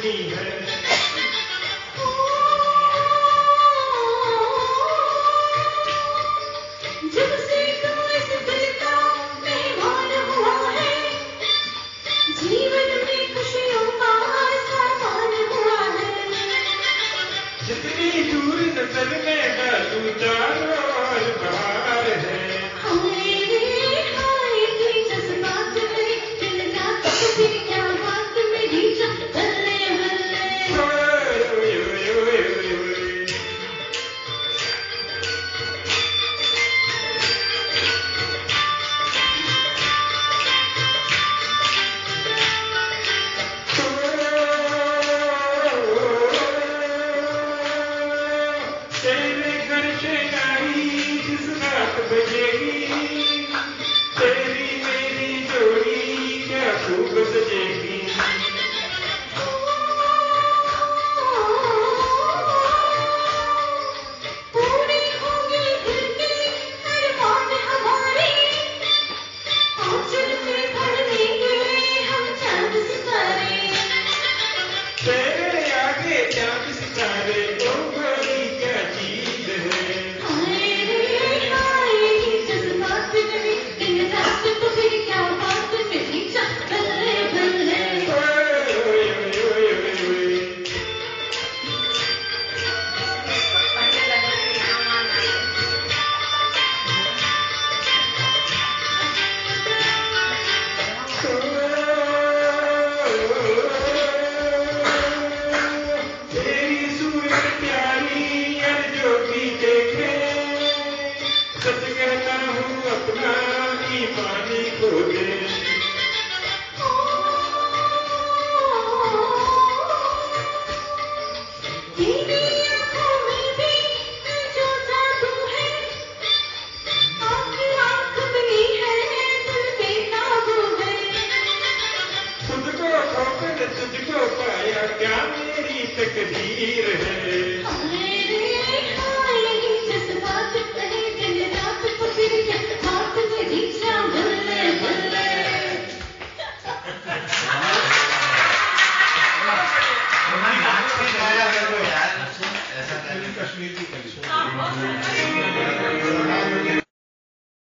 रोशनी है। जब से तू इस दिल का मेहमान हुआ है, जीवन में खुशियों का सामान हुआ है। जितनी दूर नजर में डालूं चारों ओर बहार है। हाय के जज्बात में दिल का तुझे क्या बात मेरी जान बल्ले बल्ले। ओए ओए ओए ओए ओए ओए। तेरे घर से गाड़ी जिस रात बजेगी, तेरी मेरी जोड़ी क्या खूब सजेगी। पूरी होंगी दिल के अरमान हमारे, आंचल में भर लेंगे हम चांद सितारे। तेरे आगे चाँद सितारे तो बड़ी क्या चीज है। हाय के जज्बात में दिन रात तुझे क्या बात मेरी जान बल्ले बल्ले। ओए ओए ओए ओए ओए ओए। तेरी सूरत प्यारी यार जो भी देखे, सच कहता हूँ अपना ईमान खो दे। तेरी आँखों में भी जो जादू है, आपकी आँख बनी है दिल बेकाबू है। खुद को खोकर तुझको पाया क्या मेरी तकदीर है।